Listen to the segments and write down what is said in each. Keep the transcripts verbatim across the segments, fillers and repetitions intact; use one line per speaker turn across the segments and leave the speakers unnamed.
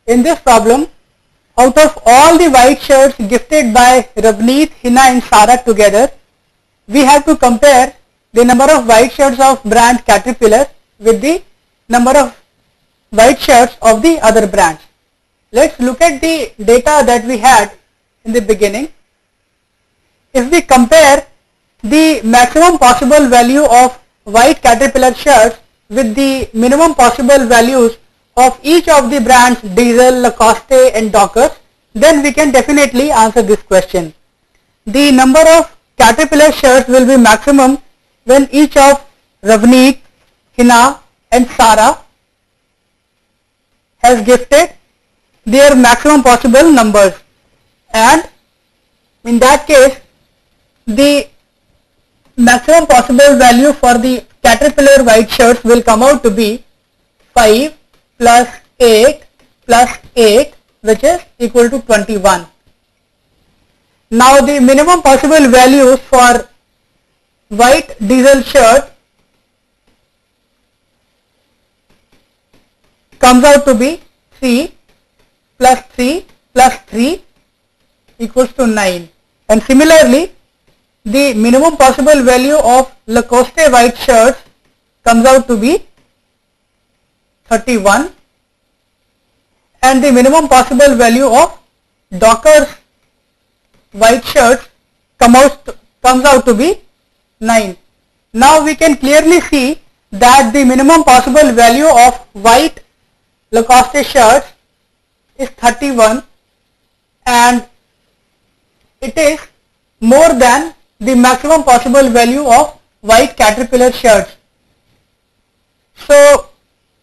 in this problem, out of all the white shirts gifted by Ravneet, Hina and Sara together, we have to compare the number of white shirts of brand Caterpillar with the number of white shirts of the other brands. Let's look at the data that we had in the beginning. If we compare the maximum possible value of white Caterpillar shirts with the minimum possible values of each of the brands Diesel, Lacoste and Dockers, then we can definitely answer this question. The number of Caterpillar shirts will be maximum when each of Ravneet, Hina and Sara has gifted their maximum possible numbers, and in that case the maximum possible value for the Caterpillar white shirts will come out to be five plus eight plus eight, which is equal to twenty-one. Now the minimum possible values for white Diesel shirt comes out to be three plus three plus three equals to nine, and similarly the minimum possible value of Lacoste white shirts comes out to be thirty-one, and the minimum possible value of Dockers white shirts come out, comes out to be nine. Now we can clearly see that the minimum possible value of white Lacoste shirts is thirty-one, and it is more than the maximum possible value of white Caterpillar shirts. So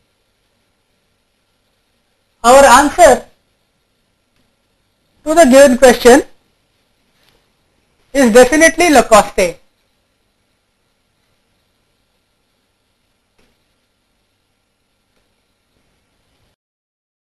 our answer to the given question is definitely Lacoste.